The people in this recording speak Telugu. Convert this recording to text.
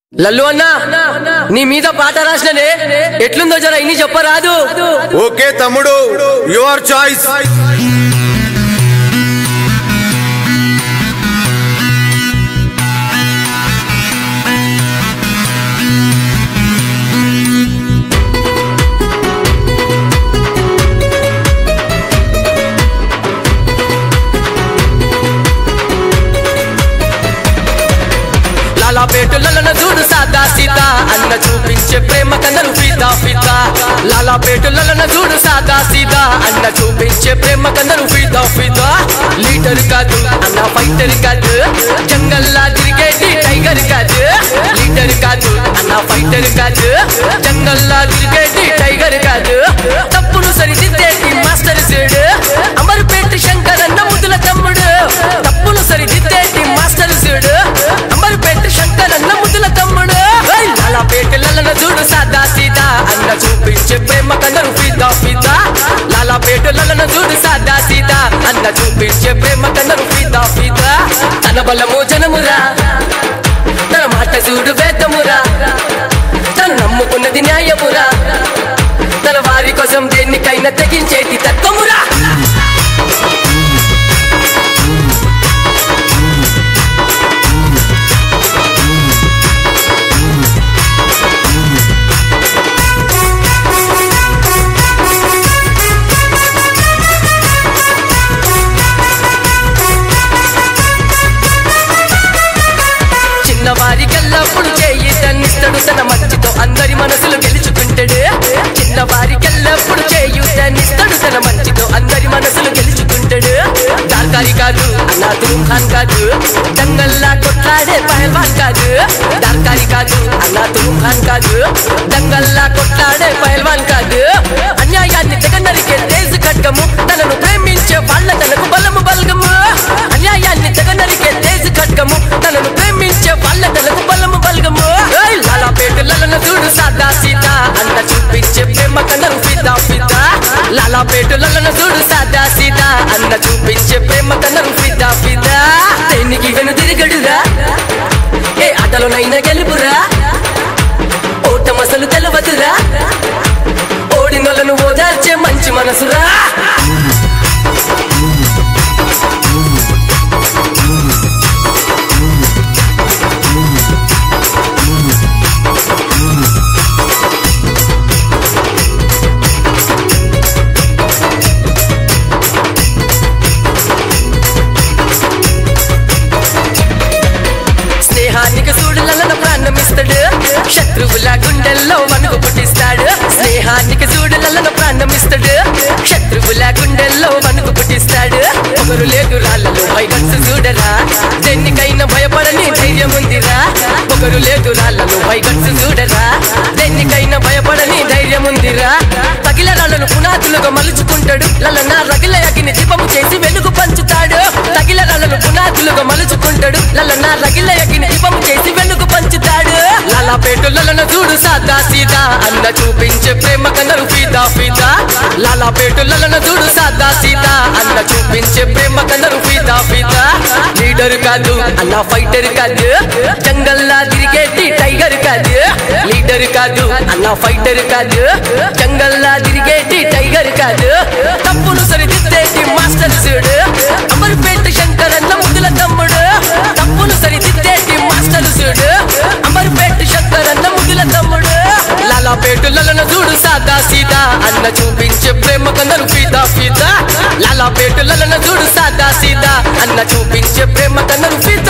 లల్లు అన్నా నీ మీద పాట రాసిననే ఎట్లుందో జర ఇన్ని చెప్పరాదు. ఓకే తమ్ముడు, యువర్ చాయిస్. లాలాపేటలను చూడు సాదా సీతా అన్న చూపించే ప్రేమ కథలు ఫీదా ఫీదా. లాలాపేటలను చూడు సాదా సీతా అన్న చూపించే ప్రేమ కథలు ఫీదా ఫీదా. లీడర్ కాదు అన్న ఫైటర్ కాదు, జంగల్లా తిరిగేటి టైగర్ కాదు. లీడర్ కాదు అన్న ఫైటర్ కాదు, జంగల్లా తిరిగేటి టైగర్ కాదు. తప్పును సరిదిద్దేటి మాస్టర్ సీడు అమర్పేట శంకర్ అన్న ముద్దుల తమ్ముడు. తప్పును సరిదిద్దేటి మాస్టర్ సీడు అమర్పేట శంకర్ అన్న ముద్దుల తమ్ముడు. లాలాపేటలను చూడు సాదా సీదా అన్న చూపించే ప్రేమ కథలు ఫీదా ఫీదా. లాలాపేటలను చూడు సాదా సీదా అన్న చూపించే ప్రేమ కథలు ఫీదా ఫీదా. తన బలము జనమురా, తన మాట చూడు వేదమురా, తను నమ్ముకున్నది న్యాయమురా, తన వారి కోసం దేనికైనా తెగించేటి తత్వమురా. చిన్నవారికెల్లప్పుడు చేయి తన్నిస్తాడు, తన మంచితో అందరి మనసులు గెలుచుకుంటాడు. చిన్నవారికెల్లప్పుడు చేయు తన్నిస్తాడు, తన మంచితో అందరి మనసులు గెలుచుకుంటాడు. దార్కారి కాదు అన్న ధూమ్ ఖాన్ కాదు, దంగల్లా కొట్లాడే పహల్వాన్ కాదు. దార్కారి కాదు అన్న ధూమ్ ఖాన్ కాదు, దంగల్లా కొట్లాడే పహల్వాన్ కాదు. అన్యాయాన్ని తెగ నరికే తేజు ఖడ్గము, తనను ప్రేమించే వాళ్ళ తనకు బలము బల్గము. అన్యాయాన్ని తెగ నరికే తేజు ఖడ్గము, తనను ప్రేమించే వాళ్ళ తనకు బలము బల్గము. లాలాపేటలను చూడు సాదా సీదా అన్న చూపించే ప్రేమ కథలు ఫిదా ఫిదా. లాలాపేటలను చూడు సాదా సీదా అన్న చూపించే ప్రేమ కథలు ఫిదా ఫిదా. దేనికి వెను తిరగడురా, ఏ ఆటలోనైనా గెలుపురా, ఓటమసలు తెలవదురా, ఓడినోళ్ళను ఓదార్చే మంచి మనసురా. స్నేహానికి చూడు లలన ప్రాణమిస్తాడు, శత్రువుల గుండెల్లో వణుకు పుట్టిస్తాడు. స్నేహానికి చూడు లలన ప్రాణమిస్తాడు, శత్రువుల గుండెల్లో వణుకు పుట్టిస్తాడు. ఒకరు లేదు రాళ్ళలో పైగట్సు చూడరా, దేనికైనా భయపడని ధైర్యం ఉందిరా. ఒకరు లేదు రాళ్ళలో పైగట్సు చూడరా, దేనికైనా భయపడని ధైర్యం ఉందిరా. తగిల రాళ్ళను పునాదులుగా మలుచుకుంటాడు, లలన రగిల అగ్ని దీపము చేసి వెలుగు పంచుతాడు. తగిల రాళ్ళను పునాదులుగా మలుచుకుంటాడు, లలన రగిల అగ్ని దీపము చేసి వెలుగు పంచుతాడు. లాలాపేటలను చూడు సాదా సీదా అన్న చూపించే ప్రేమ కథలు ఫీదా ఫీదా. లాలాపేటలను చూడు సాదా సీదా అన్న చూపించే ప్రేమ కథలు ఫీదా ఫీదా. లీడర్ కాదు అన్న ఫైటర్ కాదు, జంగల్లా తిరిగేటి టైగర్ కాదు. లీడర్ కాదు అన్న ఫైటర్ కాదు, జంగల్లా తిరిగేటి టైగర్ కాదు. తప్పును సరిదిద్దేటి మాస్టర్ సీడు అమర్పేట శంకర్ అన్న ముద్దుల తమ్ముడు. తప్పును సరిదిద్దేటి మాస్టర్ సీడు అమర్పేట శంకర్ అన్న ముద్దుల తమ్ముడు. లాలాపేటలను చూడు సాదా సీదా అన్న చూపించే ప్రేమ కథలు ఫీదా ఫీదా. లాలాపేటలను చూడు సాదా సీదా అన్న చూపించే ప్రేమ కథలు ఫీదా.